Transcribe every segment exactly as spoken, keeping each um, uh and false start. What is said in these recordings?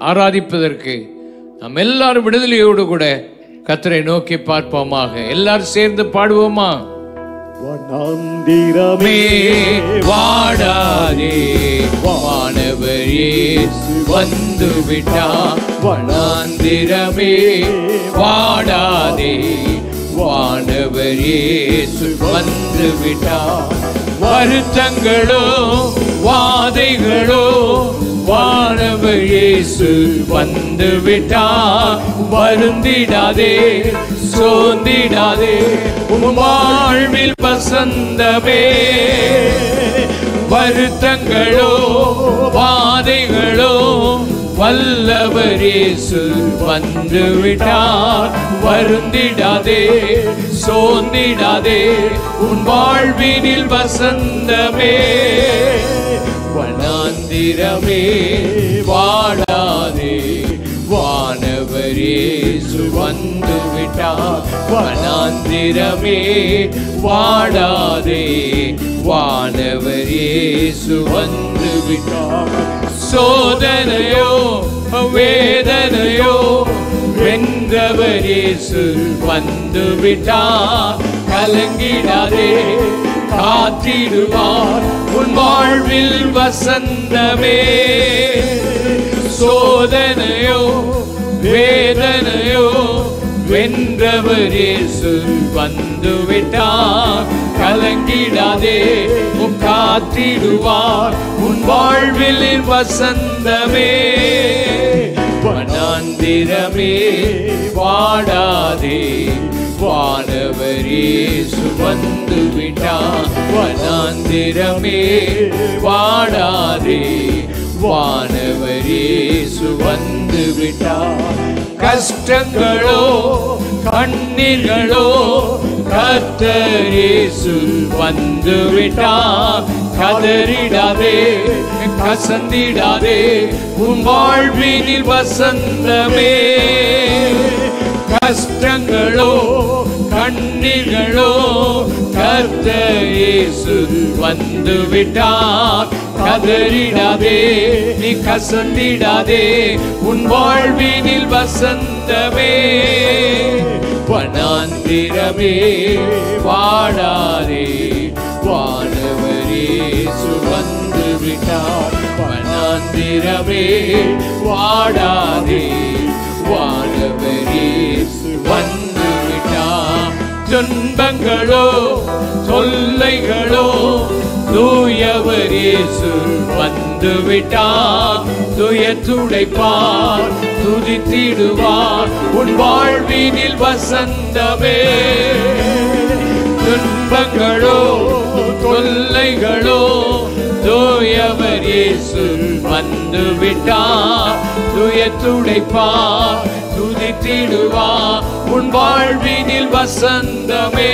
ஆராதிப்பதற்கு நாம் எல்லாரும் விடுதலையோடு கூட கர்த்தரை நோக்கி பார்ப்போமாக. எல்லாரும் சேர்ந்து பாடுவோமா? வனாந்திரமே வாடாதே, வானவர் இயேசு வந்து விட்டார். வனாந்திரமே வாடாதே, வானவர் இயேசு வந்து விட்டார். வருத்தங்களோ வாதைகளோ வானவர் இயேசு வந்து விட்டார். வருந்திடாதே, சோர்ந்திடாதே, உன் வாழ்வில் வசந்தமே. வருத்தங்களோ வாதைகளோ வல்லவர் இயேசு வந்து விட்டார். வருந்திடாதே, சோர்ந்திடாதே, உன் வாழ்வினில் வசந்தமே. வனாந்திரமே வாடாதே, வானவர் இயேசு வந்து விட்டார். வனாந்திரமே வாடாதே, வானவர் இயேசு வந்து விட்டார். சோதனையோ வேதனையோ வென்றவர் இயேசு வந்து விட்டார். கலங்கிடாதே, காத்திடுவார் உன் வாழ்வில் வசந்தமே. சோதனையோ வேதனையோ வென்றவர் இயேசு வந்து விட்டார். கலங்கிடாதே, காத்திடுவார் உன் வாழ்வில் வசந்தமே. வனாந்திரமே வாடாதே, வானவர் இயேசு வந்து விட்டார். வனாந்திரமே வாடாதே, வானவர் இயேசு வந்து விட்டார். கஷ்டங்களோ கண்ணீர்களோ கர்த்தர் இயேசு வந்து விட்டார். கதறிடாதே, கசந்திடாதே, உன் வாழ்வினில் வசந்தமே. கஷ்டங்களோ கண்ணீர்களோ கர்த்தர் இயேசு வந்து விட்டார். கதறிடாதே, நீ கசந்திடாதே, உன் வாழ்வினில் வசந்தமே. வனாந்திரமே வாடாதே, வானவர் இயேசு வந்து விட்டார். வனாந்திரமே வாடாதே, வானவர் இயேசு வந்து விட்டார். துன்பங்களோ தொல்லைகளோ தூயவர் இயேசு வந்து விட்டார். துயர் துடைப்பார், துதித்திடுவார் உன் வாழ்வினில் வசந்தமே. துன்பங்களோ தொல்லைகளோ தூயவர் இயேசு வந்து விட்டார். துயர் துடைப்பார், துதித்திடுவார் உன் வாழ்வினில் வசந்தமே.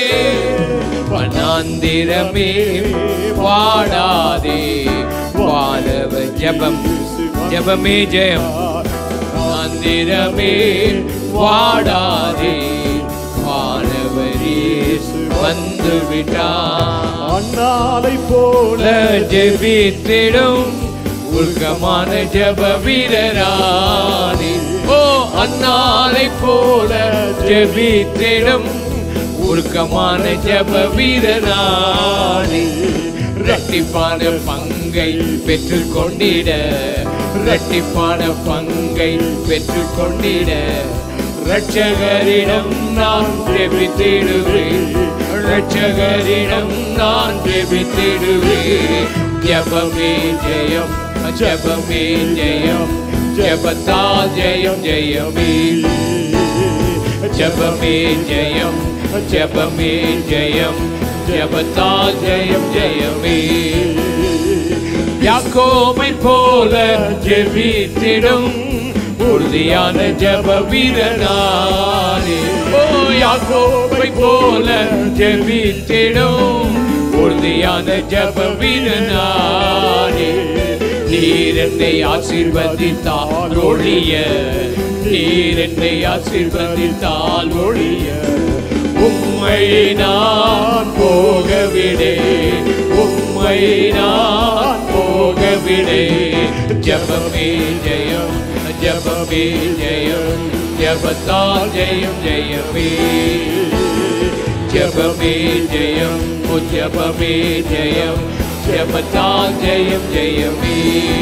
வனாந்திரமே வாடாதே, வானவர் ஜெபம் ஜெபமே ஜெயம். வனாந்திரமே வாடாதே, வானவர் இயேசு வந்து விட்டார். அண்ணாலை போல ஜெபித்திடும் உருக்கமான ஜெப வீரரானே. ஓ அன்னாலை போல ஜெபித்திடும் உருக்கமான ஜெப வீரனானே. இரட்டிப்பான பங்கை பெற்றுக் கொண்டிட, இரட்டிப்பான பங்கை பெற்றுக் கொண்டிட இரட்சகரிடம் நான் ஜெபித்திடுவேன். இரட்சகரிடம் நான் ஜெபித்திடுவேன். ஜெபமே ஜெயம், ஜெபமே ஜெயம், ஜெபத்தால் ஜெயம் ஜெயமே. ஜெபமே ஜெயம், ஜெபமே ஜெயம், ஜெபத்தால் ஜெயம் ஜெயமே. யாக்கோபை போல ஜெபித்திடும் உறுதியான ஜெப வீரனானே. ஓ யாக்கோபை போல ஜெபித்திடும் உறுதியான ஜெப வீரனானே. நீர் என்னை ஆசீர்வதித்தால் ஒழிய, நீர் என்னை ஆசீர்வதித்தால் ஒழிய உம்மை நான் போகவிடே, உம்மை நான் போகவிடே. ஜெபமே ஜெயம், ஜெபமே ஜெயம், ஜெபத்தால் ஜெயம் ஜெயமே. ஜெபமே ஜெயம், ஜெபமே ஜெயம், ஜெபத்தால் ஜெயம் ஜெயமே.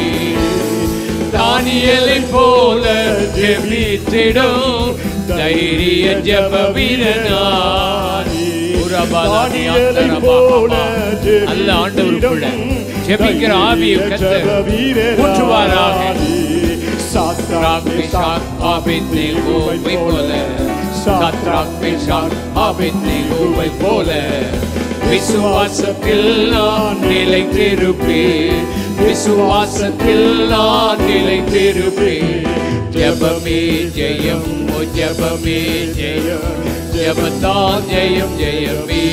தானியேலை போல ஜெபித்திடும் தைரிய ஜெப வீரனானி. தானியேலை போல அல்ல ஆண்டவருக்குள்ள ஜெபிக்கிற ஆவியை கர்த்தர் ஊற்றுவாராக. சாத்ராக் மேஷாக் ஆபேத்நேகோவை போல, சாத்ராக் மேஷாக் ஆபேத்நேகோவை போல விசுவாசத்தில் நான் நிலைத்திருப்பேன், விசுவாசத்தில் நான் நிலைத்திருப்பேன். ஜெபமே ஜெயம், ஓ ஜெபமே ஜெயம், ஜெபத்தால் ஜெயம் ஜெயமே.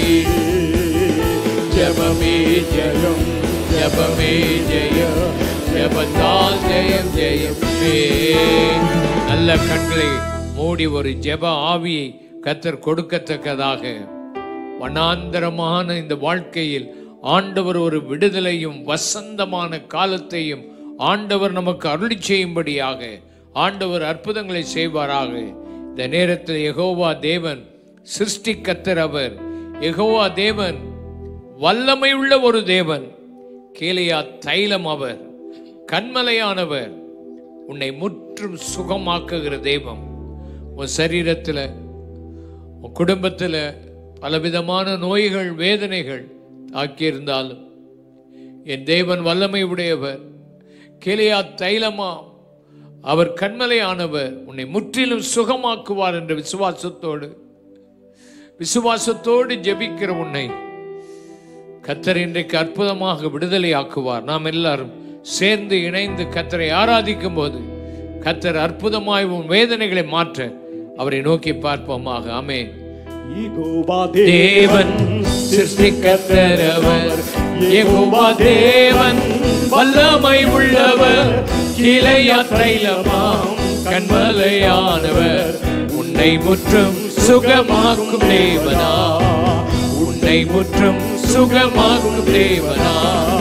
ஜெபமே ஜெயம், ஜெபமே ஜெயம், ஜெபத்தால் ஜெயம் ஜெயமே. நல்ல கண்களை மூடி ஒரு ஜெப ஆவியை கர்த்தர் கொடுக்கத்தக்கதாக வனாந்தரமான இந்த வாழ்க்கையில் ஆண்டவர் ஒரு விடுதலையும் வசந்தமான காலத்தையும் ஆண்டவர் நமக்கு அருளி செய்யும்படியாக ஆண்டவர் அற்புதங்களை செய்வாராக. இந்த நேரத்தில் யெகோவா தேவன் சிருஷ்டி கர்த்தர், அவர் யெகோவா தேவன் வல்லமை உள்ள ஒரு தேவன். கேலியா தைலம் அவர், கண்மலையானவர், உன்னை முற்றும் சுகமாக்குகிற தெய்வம். உன் சரீரத்தில் உன் குடும்பத்தில் பலவிதமான நோய்கள் வேதனைகள் தாக்கியிருந்தாலும் என் தேவன் வல்லமை உடையவர். கேலியா தைலமா அவர், கண்மலையானவர், உன்னை முற்றிலும் சுகமாக்குவார் என்ற விசுவாசத்தோடு விசுவாசத்தோடு ஜெபிக்கிற உன்னை கர்த்தர் இன்றைக்கு அற்புதமாக விடுதலை ஆக்குவார். நாம் எல்லாரும் சேர்ந்து இணைந்து கர்த்தரை ஆராதிக்கும் போது கர்த்தர் அற்புதமாய் உன் வேதனைகளை மாற்ற அவரை நோக்கி பார்ப்போமாக. ஆமென். தேவன் சிருஷ்டி கர்த்தர் அவர், யெகோவா தேவன் வல்லமை உள்ளவர். கிளையா தைலமாம் கண்மலையானவர், உன்னை முற்றும் சுகமாக்கும் தேவனா, உன்னை முற்றும் சுகமாக்கும் தேவனா.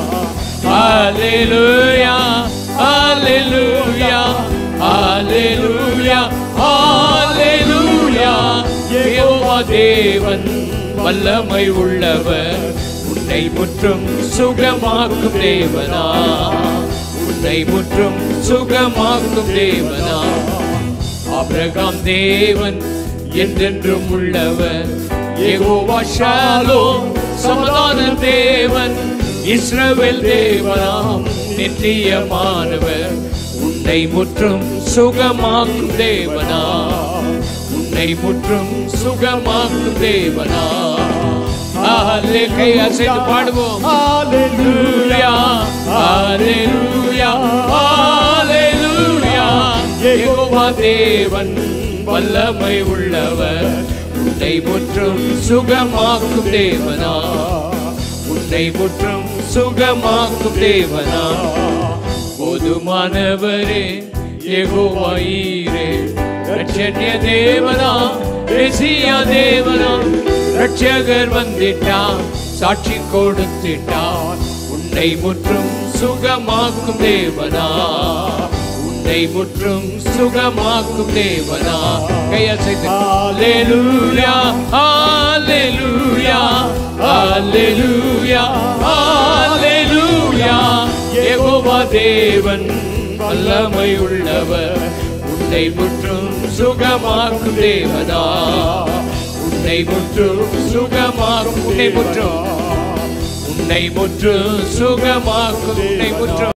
ஹல்லேலூயா ஹல்லேலூயா ஹல்லேலூயா ஹல்லேலூயா. யெகோவா தேவன் வல்லமை உள்ளவர், உன்னை முற்றும் சுகமாக்கும் தேவனா, உன்னை முற்றும் சுகமாக்கும் தேவனா. ஆபிரகாம் தேவன் என்றென்றும் உள்ளவர், யெகோவா ஷாலோம் சமாதான தேவன். இஸ்ரவேல் தேவனாம் நித்தியமானவர், உன்னை முற்றும் சுகமாக்கும் தேவனா, உன்னை முற்றும் சுகமாக்கும் தேவனா. கை அசைத்து பாடுவோம். ஹல்லேலூயா ஹல்லேலூயா ஹல்லேலூயா. யெகோவா தேவன் வல்லமை உள்ளவர், உன்னை முற்றும் சுகமாக்கும் தேவனா, உன்னை முற்றும் சுகமாக்கும் தேவனா. போதுமானவரே யெகோவா ஈரே, ரட்சண்ய தேவனா மெசியா தேவனா. ரட்சகர் வந்திட்டார், சாட்சி கொடுத்திட்டார், உன்னை முற்றும் சுகமாக்கும் தேவனா, உன்னை முற்றும் சுகமாக்கும் தேவனா. கையசைத்து ஹல்லேலூயா ஹல்லேலூயா ஹல்லேலூயா ஹல்லேலூயா. யெகோவா தேவன் வல்லமை உள்ளவர், உன்னை முற்றும் சுகமாக்கும் தேவனா, உன்னை முற்றும் சுகமாக்கும், உன்னை முற்றும் உன்னை முற்றும் சுகமாக்கும், உன்னை முற்றும்